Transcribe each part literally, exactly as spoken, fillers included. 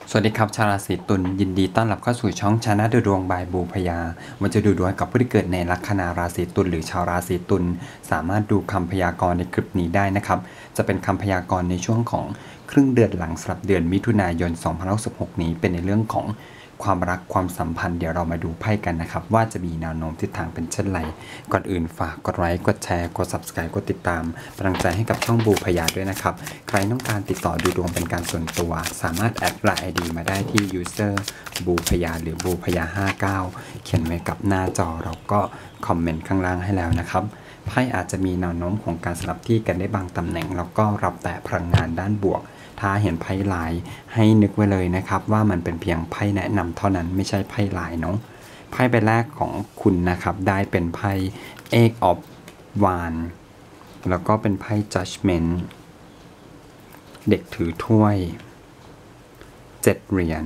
สวัสดีครับชาวราศีตุลยินดีต้อนรับเข้าสู่ช่องชาแนลดูดวงบายบูพยาวันจะดูดวงกับผู้ที่เกิดในลัคนาราศีตุลหรือชาวราศีตุลสามารถดูคำพยากรณ์ในคลิปนี้ได้นะครับจะเป็นคำพยากรณ์ในช่วงของครึ่งเดือนหลังสำหรับเดือนมิถุนายนสองพันห้าร้อยหกสิบหกนี้เป็นในเรื่องของความรักความสัมพันธ์เดี๋ยวเรามาดูไพ่กันนะครับว่าจะมีแนวโน้มทิศทางเป็นเช่นไรก่อนอื่นฝากกดไลค์กดแชร์กด ซับสไครบ์ กดติดตามเป็นกำลังใจให้กับช่องบูพยาด้วยนะครับใครต้องการติดต่อดูดวงเป็นการส่วนตัวสามารถแอดไลน์ ไอ ดี มาได้ที่ user บูพยาหรือบูพยาห้าเก้าเขียนไว้กับหน้าจอเราก็คอมเมนต์ข้างล่างให้แล้วนะครับไพ่อาจจะมีแนวโน้มของการสลับที่กันได้บางตำแหน่งแล้วก็รับแต่พลังงานด้านบวกถ้าเห็นไพ่ลายให้นึกไว้เลยนะครับว่ามันเป็นเพียงไพ่แนะนำเท่านั้นไม่ใช่ไพ่ลายเนาะไพ่ใบแรกของคุณนะครับได้เป็นไพ่ Eight of Wands แล้วก็เป็นไพ่ Judgment เด็กถือถ้วยเจ็ดเหรียญ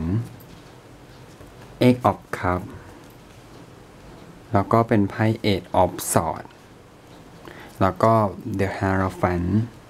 Eight of Cups แล้วก็เป็นไพ่ Eight of Swords แล้วก็ The Hierophant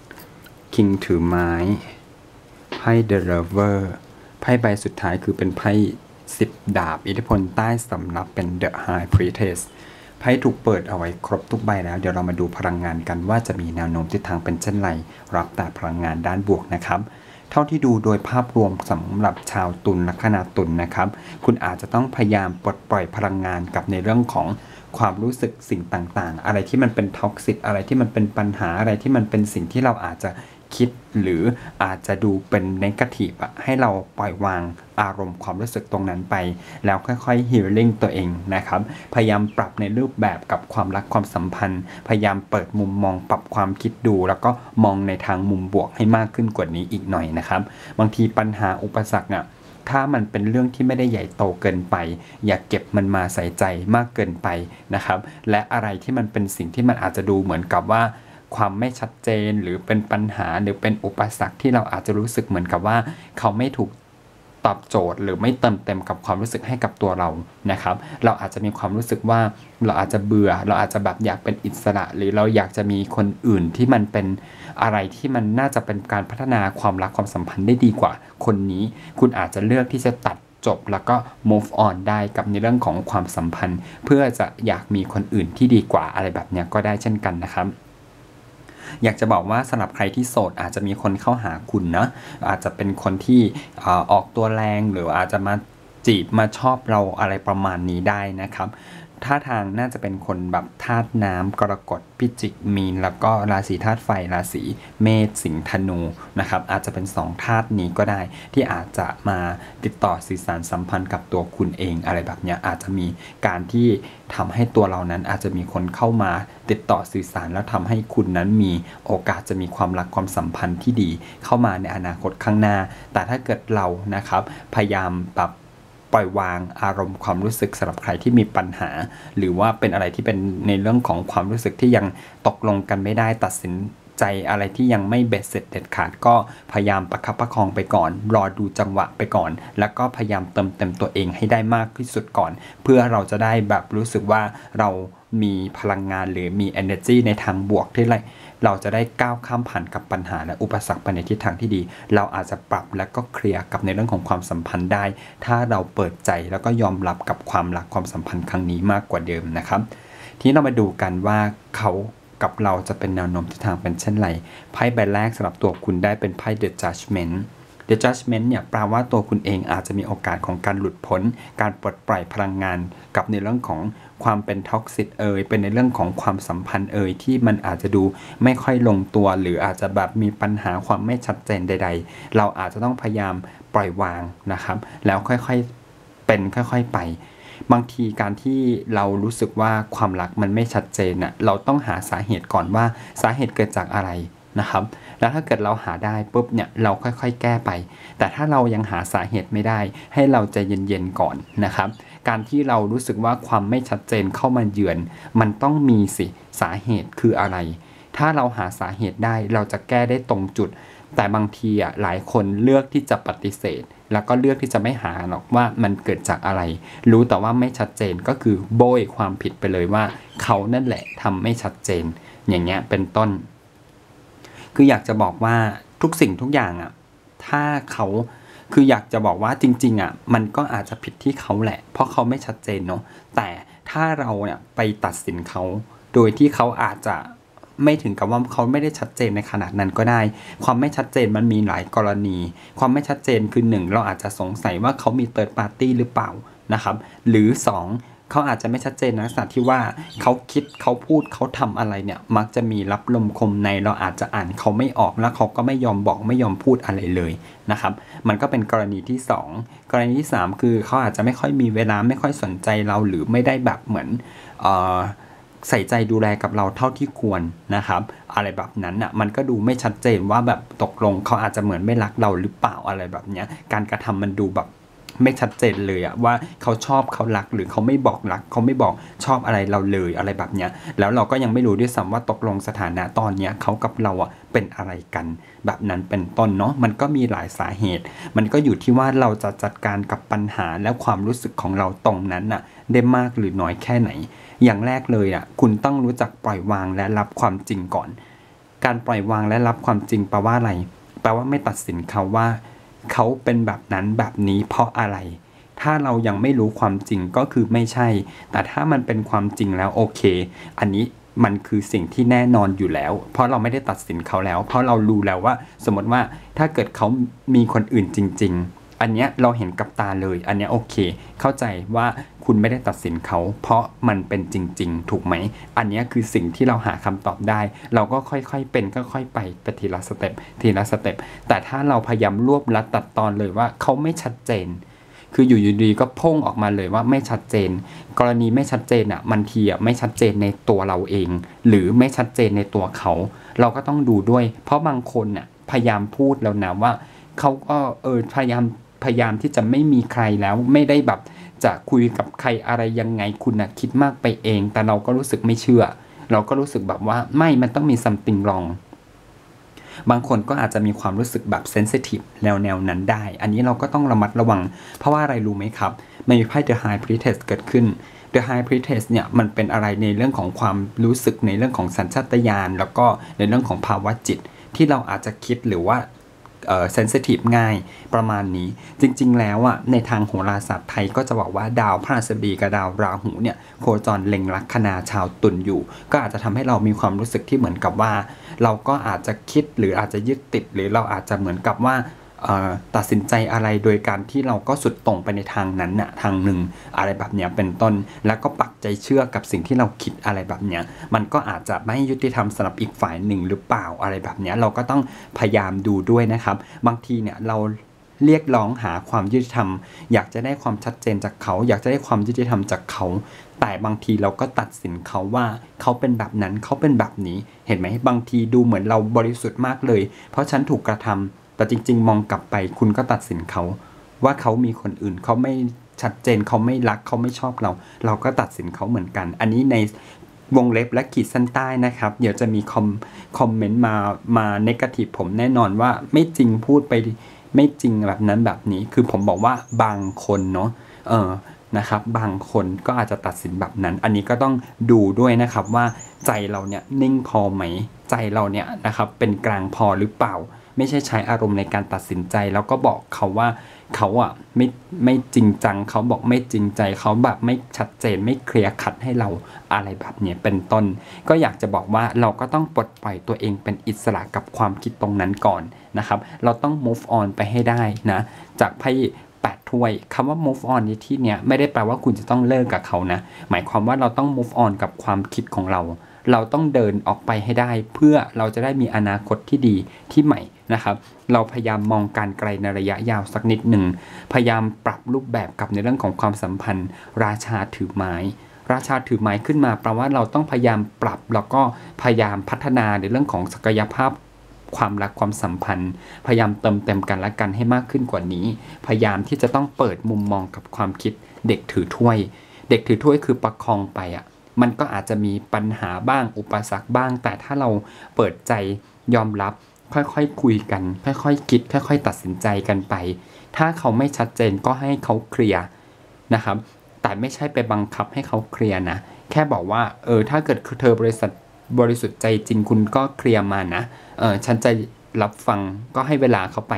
King ถือไม้ไพ่ The Lover ไพ่ใบสุดท้ายคือเป็นไพ่สิบดาบอิทธิพลใต้สำรับเป็น The High Priestess ไพ่ถูกเปิดเอาไว้ครบทุกใบแล้วเดี๋ยวเรามาดูพลังงานกันว่าจะมีแนวโน้มทิศทางเป็นเช่นไรรับแต่พลังงานด้านบวกนะครับเท่าที่ดูโดยภาพรวมสำหรับชาวตุลลัคนาตุลนะครับคุณอาจจะต้องพยายามปลดปล่อยพลังงานกับในเรื่องของความรู้สึกสิ่งต่างๆอะไรที่มันเป็นท็อกซิกอะไรที่มันเป็นปัญหาอะไรที่มันเป็นสิ่งที่เราอาจจะคิดหรืออาจจะดูเป็นเนกาทีฟอะให้เราปล่อยวางอารมณ์ความรู้สึกตรงนั้นไปแล้วค่อยๆฮีลลิ่งตัวเองนะครับพยายามปรับในรูปแบบกับความรักความสัมพันธ์พยายามเปิดมุมมองปรับความคิดดูแล้วก็มองในทางมุมบวกให้มากขึ้นกว่านี้อีกหน่อยนะครับบางทีปัญหาอุปสรรคอะถ้ามันเป็นเรื่องที่ไม่ได้ใหญ่โตเกินไปอย่าเก็บมันมาใส่ใจมากเกินไปนะครับและอะไรที่มันเป็นสิ่งที่มันอาจจะดูเหมือนกับว่าความไม่ชัดเจนหรือเป็นปัญหาหรือเป็นอุปสรรคที่เราอาจจะรู้สึกเหมือนกับว่าเขาไม่ถูกตอบโจทย์หรือไม่เติมเต็มกับความรู้สึกให้กับตัวเรานะครับเราอาจจะมีความรู้สึกว่าเราอาจจะเบื่อเราอาจจะแบบอยากเป็นอิสระหรือเราอยากจะมีคนอื่นที่มันเป็นอะไรที่มันน่าจะเป็นการพัฒนาความรักความสัมพันธ์ได้ดีกว่าคนนี้คุณอาจจะเลือกที่จะตัดจบแล้วก็ move on ได้กับในเรื่องของความสัมพันธ์เพื่อจะอยากมีคนอื่นที่ดีกว่าอะไรแบบนี้ก็ได้เช่นกันนะครับอยากจะบอกว่าสำหรับใครที่โสดอาจจะมีคนเข้าหาคุณนะอาจจะเป็นคนที่ออกตัวแรงหรืออาจจะมาจีบมาชอบเราอะไรประมาณนี้ได้นะครับท่าทางน่าจะเป็นคนแบบธาตุน้ำกรกฎพิจิกมีนแล้วก็ราศีธาตุไฟราศีเมษสิงห์ธนูนะครับอาจจะเป็นสองธาตุนี้ก็ได้ที่อาจจะมาติดต่อสื่อสารสัมพันธ์กับตัวคุณเองอะไรแบบนี้อาจจะมีการที่ทำให้ตัวเรานั้นอาจจะมีคนเข้ามาติดต่อสื่อสารแล้วทำให้คุณนั้นมีโอกาสจะมีความรักความสัมพันธ์ที่ดีเข้ามาในอนาคตข้างหน้าแต่ถ้าเกิดเรานะครับพยายามแบบปล่อยวางอารมณ์ความรู้สึกสำหรับใครที่มีปัญหาหรือว่าเป็นอะไรที่เป็นในเรื่องของความรู้สึกที่ยังตกลงกันไม่ได้ตัดสินใจอะไรที่ยังไม่เบ็ดเสร็จเด็ดขาดก็พยายามประคับประคองไปก่อนรอดูจังหวะไปก่อนแล้วก็พยายามเติมเต็มตัวเองให้ได้มากที่สุดก่อนเพื่อเราจะได้แบบรู้สึกว่าเรามีพลังงานหรือมี energy ในทางบวกที่ไรเราจะได้ก้าวข้ามผ่านกับปัญหาและอุปสรรคไปในทิศทางที่ดีเราอาจจะปรับและก็เคลียร์กับในเรื่องของความสัมพันธ์ได้ถ้าเราเปิดใจแล้วก็ยอมรับกับความรักความสัมพันธ์ครั้งนี้มากกว่าเดิมนะครับทีนี้เรามาดูกันว่าเขากับเราจะเป็นแนวโน้มทิศทางเป็นเช่นไรไพ่ใบแรกสำหรับตัวคุณได้เป็นไพ่ The Judgment The Judgment เนี่ยแปลว่าตัวคุณเองอาจจะมีโอกาสของการหลุดพ้นการปลดปล่อยพลังงานกับในเรื่องของความเป็นท็อกซิกเอ่ยเป็นในเรื่องของความสัมพันธ์เอ่ยที่มันอาจจะดูไม่ค่อยลงตัวหรืออาจจะแบบมีปัญหาความไม่ชัดเจนใดๆเราอาจจะต้องพยายามปล่อยวางนะครับแล้วค่อยๆเป็นค่อยๆไปบางทีการที่เรารู้สึกว่าความรักมันไม่ชัดเจนน่ะเราต้องหาสาเหตุก่อนว่าสาเหตุเกิดจากอะไรนะครับแล้วถ้าเกิดเราหาได้ปุ๊บเนี่ยเราค่อยๆแก้ไปแต่ถ้าเรายังหาสาเหตุไม่ได้ให้เราใจเย็นๆก่อนนะครับการที่เรารู้สึกว่าความไม่ชัดเจนเข้ามาเยือนมันต้องมีสิสาเหตุคืออะไรถ้าเราหาสาเหตุได้เราจะแก้ได้ตรงจุดแต่บางทีอ่ะหลายคนเลือกที่จะปฏิเสธแล้วก็เลือกที่จะไม่หาหรอกว่ามันเกิดจากอะไรรู้แต่ว่าไม่ชัดเจนก็คือโบยความผิดไปเลยว่าเขานั่นแหละทำไม่ชัดเจนอย่างเงี้ยเป็นต้นคืออยากจะบอกว่าทุกสิ่งทุกอย่างอ่ะถ้าเขาคืออยากจะบอกว่าจริงๆอ่ะมันก็อาจจะผิดที่เขาแหละเพราะเขาไม่ชัดเจนเนาะแต่ถ้าเราเนี่ยไปตัดสินเขาโดยที่เขาอาจจะไม่ถึงกับว่าเขาไม่ได้ชัดเจนในขนาดนั้นก็ได้ความไม่ชัดเจนมันมีหลายกรณีความไม่ชัดเจนคือหนึ่งเราอาจจะสงสัยว่าเขามีเติร์ดปาร์ตี้หรือเปล่านะครับหรือสองเขาอาจจะไม่ชัดเจนในลักษณะที่ว่าเขาคิดเขาพูดเขาทำอะไรเนี่ยมักจะมีรับลมคมในเราอาจจะอ่านเขาไม่ออกแล้วเขาก็ไม่ยอมบอกไม่ยอมพูดอะไรเลยนะครับมันก็เป็นกรณีที่สองกรณีที่สามคือเขาอาจจะไม่ค่อยมีเวลาไม่ค่อยสนใจเราหรือไม่ได้แบบเหมือนเอ่อใส่ใจดูแลกับเราเท่าที่ควรนะครับอะไรแบบนั้นอ่ะมันก็ดูไม่ชัดเจนว่าแบบตกลงเขาอาจจะเหมือนไม่รักเราหรือเปล่าอะไรแบบเนี้ยการกระทำมันดูแบบไม่ชัดเจนเลยอะว่าเขาชอบเขารักหรือเขาไม่บอกรักเขาไม่บอกชอบอะไรเราเลยอะไรแบบเนี้ยแล้วเราก็ยังไม่รู้ด้วยซ้ำว่าตกลงสถานะตอนเนี้ยเขากับเราอะเป็นอะไรกันแบบนั้นเป็นต้นเนาะมันก็มีหลายสาเหตุมันก็อยู่ที่ว่าเราจะจัดการกับปัญหาและความรู้สึกของเราตรงนั้นน่ะได้มากหรือน้อยแค่ไหนอย่างแรกเลยอะคุณต้องรู้จักปล่อยวางและรับความจริงก่อนการปล่อยวางและรับความจริงแปลว่าอะไรแปลว่าไม่ตัดสินเขาว่าเขาเป็นแบบนั้นแบบนี้เพราะอะไรถ้าเรายังไม่รู้ความจริงก็คือไม่ใช่แต่ถ้ามันเป็นความจริงแล้วโอเคอันนี้มันคือสิ่งที่แน่นอนอยู่แล้วเพราะเราไม่ได้ตัดสินเขาแล้วเพราะเรารู้แล้วว่าสมมติว่าถ้าเกิดเขามีคนอื่นจริงๆอันเนี้ยเราเห็นกับตาเลยอันเนี้ยโอเคเข้าใจว่าคุณไม่ได้ตัดสินเขาเพราะมันเป็นจริงๆถูกไหมอันนี้คือสิ่งที่เราหาคำตอบได้เราก็ค่อยๆเป็นก็ค่อยไปไปทีละสเต็ปทีละสเต็ปแต่ถ้าเราพยายามรวบลัดตัดตอนเลยว่าเขาไม่ชัดเจนคืออยู่ดีๆก็พุ่งออกมาเลยว่าไม่ชัดเจนกรณีไม่ชัดเจนอ่ะมันทีอ่ะไม่ชัดเจนในตัวเราเองหรือไม่ชัดเจนในตัวเขาเราก็ต้องดูด้วยเพราะบางคนน่ะพยายามพูดแล้วนะว่าเขาก็เออพยายามพยายามที่จะไม่มีใครแล้วไม่ได้แบบจะคุยกับใครอะไรยังไงคุณนะคิดมากไปเองแต่เราก็รู้สึกไม่เชื่อเราก็รู้สึกแบบว่าไม่มันต้องมี something wrong บางคนก็อาจจะมีความรู้สึกแบบเซนซิทีฟแนวแนวนั้นได้อันนี้เราก็ต้องระมัดระวังเพราะว่าอะไรรู้ไหมครับมันมีไพ่ The High Priestess เกิดขึ้น The High Priestess เนี่ยมันเป็นอะไรในเรื่องของความรู้สึกในเรื่องของสัญชาตญาณแล้วก็ในเรื่องของภาวะจิตที่เราอาจจะคิดหรือว่าเอ่อเซนซิทีฟง่ายประมาณนี้จริงๆแล้วอ่ะในทางโหราศาสตร์ไทยก็จะบอกว่าดาวพฤหัสบดีกับดาวราหูเนี่ยโคจรเล็งลัคนาชาวตุลอยู่ก็อาจจะทำให้เรามีความรู้สึกที่เหมือนกับว่าเราก็อาจจะคิดหรืออาจจะยึดติดหรือเราอาจจะเหมือนกับว่าตัดสินใจอะไรโดยการที่เราก็สุดตรงไปในทางนั้นน่ะทางหนึ่งอะไรแบบเนี้ยเป็นต้นแล้วก็ปักใจเชื่อกับสิ่งที่เราคิดอะไรแบบเนี้ยมันก็อาจจะไม่ยุติธรรมสำหรับอีกฝ่ายหนึ่งหรือเปล่าอะไรแบบเนี้ยเราก็ต้องพยายามดูด้วยนะครับบางทีเนี่ยเราเรียกร้องหาความยุติธรรมอยากจะได้ความชัดเจนจากเขาอยากจะได้ความยุติธรรมจากเขาแต่บางทีเราก็ตัดสินเขาว่าเขาเป็นแบบนั้นเขาเป็นแบบนี้เห็นไหมบางทีดูเหมือนเราบริสุทธิ์มากเลยเพราะฉันถูกกระทำแต่จริงๆมองกลับไปคุณก็ตัดสินเขาว่าเขามีคนอื่นเขาไม่ชัดเจนเขาไม่รักเขาไม่ชอบเราเราก็ตัดสินเขาเหมือนกันอันนี้ในวงเล็บและขีดเส้นใต้นะครับเดี๋ยวจะมีคอมคอมเมนต์มามาเนกาทีฟผมแน่นอนว่าไม่จริงพูดไปไม่จริงแบบนั้นแบบนี้คือผมบอกว่าบางคนเนาะเออนะครับบางคนก็อาจจะตัดสินแบบนั้นอันนี้ก็ต้องดูด้วยนะครับว่าใจเราเนี่ยนิ่งพอไหมใจเราเนี่ยนะครับเป็นกลางพอหรือเปล่าไม่ใช่ใช้อารมณ์ในการตัดสินใจแล้วก็บอกเขาว่าเขาอ่ะไม่ไม่จริงจังเขาบอกไม่จริงใจเขาแบบไม่ชัดเจนไม่เคลียร์คัดให้เราอะไรแบบนี้เป็นต้นก็อยากจะบอกว่าเราก็ต้องปลดปล่อยตัวเองเป็นอิสระกับความคิดตรงนั้นก่อนนะครับเราต้อง move on ไปให้ได้นะจากไพ่แปดถ้วยคำว่า move on ในที่เนี้ยไม่ได้แปลว่าคุณจะต้องเลิกกับเขานะหมายความว่าเราต้อง move on กับความคิดของเราเราต้องเดินออกไปให้ได้เพื่อเราจะได้มีอนาคตที่ดีที่ใหม่นะครับเราพยายามมองการไกลในระยะยาวสักนิดหนึ่งพยายามปรับรูปแบบกับในเรื่องของความสัมพันธ์ราชาถือไม้ราชาถือไม้ขึ้นมาแปลว่าเราต้องพยายามปรับแล้วก็พยายามพัฒนาในเรื่องของศักยภาพความรักความสัมพันธ์พยายามเติมเต็มกันและกันให้มากขึ้นกว่านี้พยายามที่จะต้องเปิดมุมมองกับความคิดเด็กถือถ้วยเด็กถือถ้วยคือประคองไปอ่ะมันก็อาจจะมีปัญหาบ้างอุปสรรคบ้างแต่ถ้าเราเปิดใจยอมรับค่อยๆ ค, คุยกันค่อยๆ คคิดค่อยๆตัดสินใจกันไปถ้าเขาไม่ชัดเจนก็ให้เขาเคลียร์นะครับแต่ไม่ใช่ไปบังคับให้เขาเคลียร์นะแค่บอกว่าเออถ้าเกิดเธอบริษัทบริสุทธิ์ใจจริงคุณก็เคลียร์มานะเออฉันจะรับฟังก็ให้เวลาเขาไป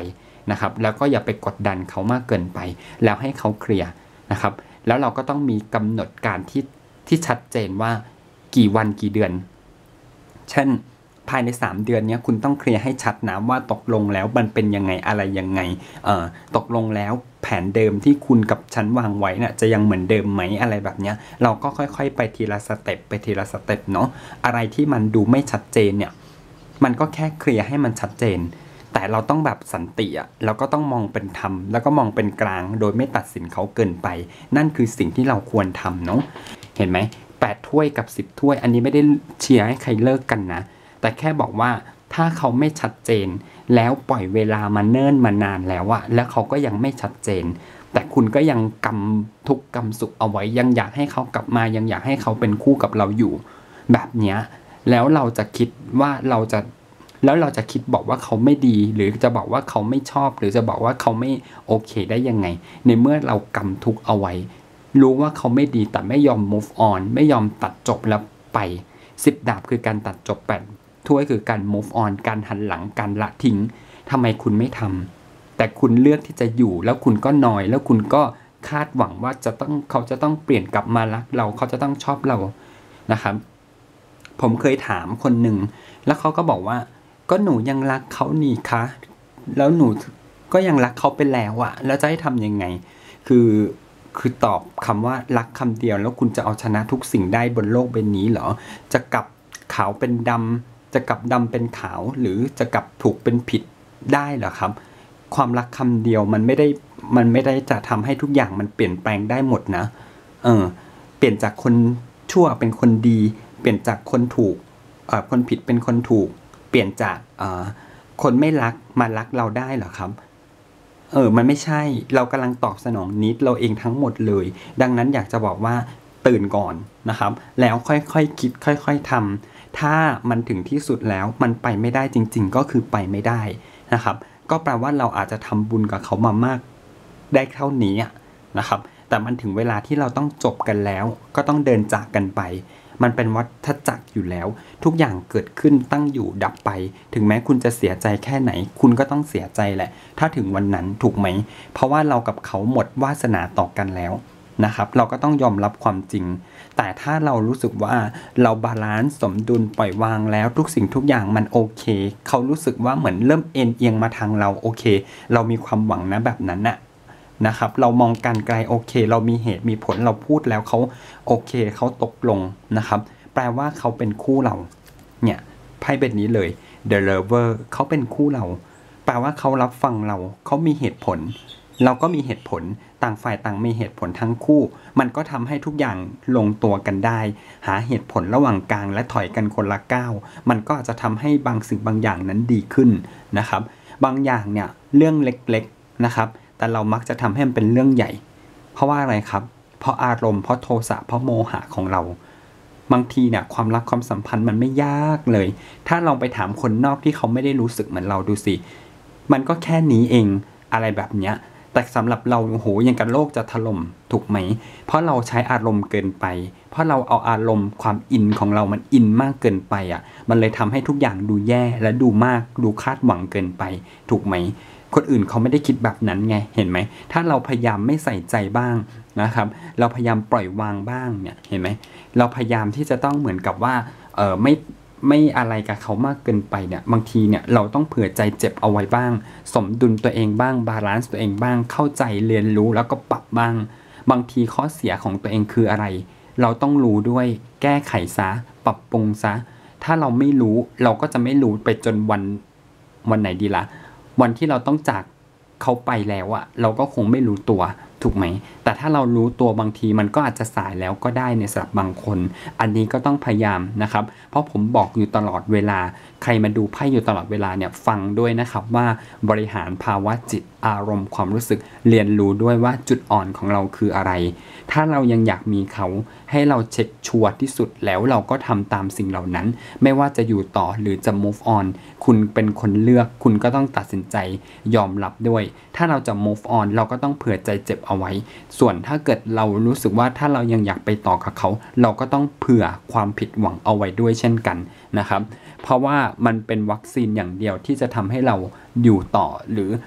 นะครับแล้วก็อย่าไปกดดันเขามากเกินไปแล้วให้เขาเคลียร์นะครับแล้วเราก็ต้องมีกำหนดการที่ที่ชัดเจนว่ากี่วันกี่เดือนเช่นภายในสามเดือนนี้คุณต้องเคลียร์ให้ชัดนะว่าตกลงแล้วมันเป็นยังไงอะไรยังไงเอ่อตกลงแล้วแผนเดิมที่คุณกับฉันวางไว้น่ะจะยังเหมือนเดิมไหมอะไรแบบนี้เราก็ค่อยๆไปทีละสเต็ปไปทีละสเต็ปเนาะอะไรที่มันดูไม่ชัดเจนเนี่ยมันก็แค่เคลียร์ให้มันชัดเจนแต่เราต้องแบบสันติอ่ะเราก็ต้องมองเป็นธรรมแล้วก็มองเป็นกลางโดยไม่ตัดสินเขาเกินไปนั่นคือสิ่งที่เราควรทำเนาะเห็นไหมแปดถ้วยกับสิบถ้วยอันนี้ไม่ได้เชียร์ให้ใครเลิกกันนะแต่แค่บอกว่าถ้าเขาไม่ชัดเจนแล้วปล่อยเวลามาเนิ่นมานานแล้วอะแล้วเขาก็ยังไม่ชัดเจนแต่คุณก็ยังกำทุกข์กำสุขเอาไว้ยังอยากให้เขากลับมายังอยากให้เขาเป็นคู่กับเราอยู่แบบเนี้ยแล้วเราจะคิดว่าเราจะแล้วเราจะคิดบอกว่าเขาไม่ดีหรือจะบอกว่าเขาไม่ชอบหรือจะบอกว่าเขาไม่โอเคได้ยังไงในเมื่อเรากำทุกข์เอาไว้รู้ว่าเขาไม่ดีแต่ไม่ยอม move on ไม่ยอมตัดจบแล้วไปสิบดาบคือการตัดจบแปดถ้วยคือการ move on การหันหลังการละทิ้งทำไมคุณไม่ทำแต่คุณเลือกที่จะอยู่แล้วคุณก็นอยแล้วคุณก็คาดหวังว่าจะต้องเขาจะต้องเปลี่ยนกลับมารักเราเขาจะต้องชอบเรานะครับผมเคยถามคนหนึ่งแล้วเขาก็บอกว่าก็หนูยังรักเขานี่คะแล้วหนูก็ยังรักเขาไปแล้วอะแล้วจะให้ทำยังไงคือคือตอบคำว่ารักคำเดียวแล้วคุณจะเอาชนะทุกสิ่งได้บนโลกใบนี้เหรอจะกลับขาวเป็นดำจะกลับดำเป็นขาวหรือจะกลับถูกเป็นผิดได้เหรอครับความรักคำเดียวมันไม่ได้มันไม่ได้จะทำให้ทุกอย่างมันเปลี่ยนแปลงได้หมดนะเออเปลี่ยนจากคนชั่วเป็นคนดีเปลี่ยนจากคนถูกเอ่อคนผิดเป็นคนถูกเปลี่ยนจากเอ่อคนไม่รักมารักเราได้เหรอครับเออมันไม่ใช่เรากำลังตอบสนองนิดเราเองทั้งหมดเลยดังนั้นอยากจะบอกว่าตื่นก่อนนะครับแล้วค่อยๆ ค, คิดค่อยๆทำถ้ามันถึงที่สุดแล้วมันไปไม่ได้จริงๆก็คือไปไม่ได้นะครับก็แปลว่าเราอาจจะทำบุญกับเขามามากได้เท่านี้นะครับแต่มันถึงเวลาที่เราต้องจบกันแล้วก็ต้องเดินจากกันไปมันเป็นวัฏจักรอยู่แล้วทุกอย่างเกิดขึ้นตั้งอยู่ดับไปถึงแม้คุณจะเสียใจแค่ไหนคุณก็ต้องเสียใจแหละถ้าถึงวันนั้นถูกไหมเพราะว่าเรากับเขาหมดวาสนาต่อกันแล้วนะครับเราก็ต้องยอมรับความจริงแต่ถ้าเรารู้สึกว่าเราบาลานซ์สมดุลปล่อยวางแล้วทุกสิ่งทุกอย่างมันโอเคเขารู้สึกว่าเหมือนเริ่มเอ็นเอียงมาทางเราโอเคเรามีความหวังนะแบบนั้นน่ะนะครับเรามองการไกลโอเคเรามีเหตุมีผลเราพูดแล้วเขาโอเคเขาตกลงนะครับแปลว่าเขาเป็นคู่เราเนี่ยไพ่ใบนี้เลย The Lover เขาเป็นคู่เราแปลว่าเขารับฟังเราเขามีเหตุผลเราก็มีเหตุผลต่างฝ่ายต่างมีเหตุผลทั้งคู่มันก็ทำให้ทุกอย่างลงตัวกันได้หาเหตุผลระหว่างกลางและถอยกันคนละก้าวมันก็จะทำให้บางสิ่งบางอย่างนั้นดีขึ้นนะครับบางอย่างเนี่ยเรื่องเล็กๆนะครับแต่เรามักจะทำให้มันเป็นเรื่องใหญ่เพราะว่าอะไรครับเพราะอารมณ์เพราะโทสะเพราะโมหะของเราบางทีเนี่ยความรักความสัมพันธ์มันไม่ยากเลยถ้าลองไปถามคนนอกที่เขาไม่ได้รู้สึกเหมือนเราดูสิมันก็แค่นี้เองอะไรแบบเนี้ยแต่สำหรับเราโอ้โหยังกับโลกจะถล่มถูกไหมเพราะเราใช้อารมณ์เกินไปเพราะเราเอาอารมณ์ความอินของเรามันอินมากเกินไปอ่ะมันเลยทำให้ทุกอย่างดูแย่และดูมากดูคาดหวังเกินไปถูกไหมคนอื่นเขาไม่ได้คิดแบบนั้นไงเห็นไหมถ้าเราพยายามไม่ใส่ใจบ้างนะครับเราพยายามปล่อยวางบ้างเนี่ยเห็นไหมเราพยายามที่จะต้องเหมือนกับว่าเออไม่ไม่อะไรกับเขามากเกินไปเนี่ยบางทีเนี่ยเราต้องเผื่อใจเจ็บเอาไว้บ้างสมดุลตัวเองบ้างบาลานซ์ตัวเองบ้างเข้าใจเรียนรู้แล้วก็ปรับบ้างบางทีข้อเสียของตัวเองคืออะไรเราต้องรู้ด้วยแก้ไขซะปรับปรุงซะถ้าเราไม่รู้เราก็จะไม่รู้ไปจนวันวันไหนดีละวันที่เราต้องจากเขาไปแล้วอะเราก็คงไม่รู้ตัวถูกไหมแต่ถ้าเรารู้ตัวบางทีมันก็อาจจะสายแล้วก็ได้ในสำหรับบางคนอันนี้ก็ต้องพยายามนะครับเพราะผมบอกอยู่ตลอดเวลาใครมาดูไพ่อยู่ตลอดเวลาเนี่ยฟังด้วยนะครับว่าบริหารภาวะจิตอารมณ์ความรู้สึกเรียนรู้ด้วยว่าจุดอ่อนของเราคืออะไรถ้าเรายังอยากมีเขาให้เราเช็คชัวร์ที่สุดแล้วเราก็ทำตามสิ่งเหล่านั้นไม่ว่าจะอยู่ต่อหรือจะ move on คุณเป็นคนเลือกคุณก็ต้องตัดสินใจยอมรับด้วยถ้าเราจะ move on เราก็ต้องเผื่อใจเจ็บเอาไว้ส่วนถ้าเกิดเรารู้สึกว่าถ้าเรายังอยากไปต่อกับเขาเราก็ต้องเผื่อความผิดหวังเอาไว้ด้วยเช่นกันนะครับเพราะว่ามันเป็นวัคซีนอย่างเดียวที่จะทำให้เราอยู่ต่อหรือ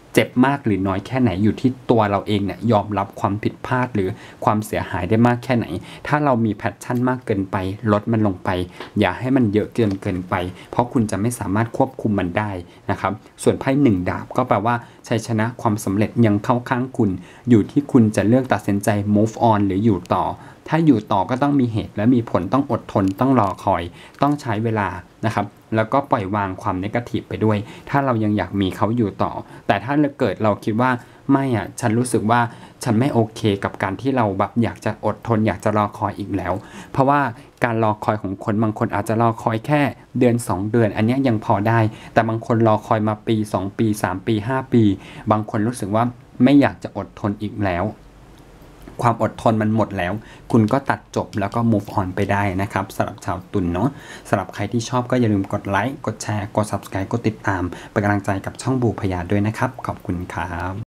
เจ็บมากหรือน้อยแค่ไหนอยู่ที่ตัวเราเองเนี่ยยอมรับความผิดพลาดหรือความเสียหายได้มากแค่ไหนถ้าเรามีแพชชั่นมากเกินไปลดมันลงไปอย่าให้มันเยอะเกินเกินไปเพราะคุณจะไม่สามารถควบคุมมันได้นะครับส่วนไพ่หนึ่งดาบก็แปลว่าชัยชนะความสำเร็จยังเข้าข้างคุณอยู่ที่คุณจะเลือกตัดสินใจ move on หรืออยู่ต่อถ้าอยู่ต่อก็ต้องมีเหตุและมีผลต้องอดทนต้องรอคอยต้องใช้เวลานะครับแล้วก็ปล่อยวางความเนกาทีฟไปด้วยถ้าเรายังอยากมีเขาอยู่ต่อแต่ถ้าเกิดเราคิดว่าไม่อ่ะฉันรู้สึกว่าฉันไม่โอเคกับการที่เราแบบอยากจะอดทนอยากจะรอคอยอีกแล้วเพราะว่าการรอคอยของคนบางคนอาจจะรอคอยแค่เดือนสองเดือนอันนี้ยังพอได้แต่บางคนรอคอยมาปีสองปีสามปีห้าปีบางคนรู้สึกว่าไม่อยากจะอดทนอีกแล้วความอดทนมันหมดแล้วคุณก็ตัดจบแล้วก็ move on ไปได้นะครับสำหรับชาวตุลเนาะสำหรับใครที่ชอบก็อย่าลืมกดไลค์กดแชร์กด ซับสไครบ์ กดติดตามเป็นกำลังใจกับช่องบูพยาด้วยนะครับขอบคุณครับ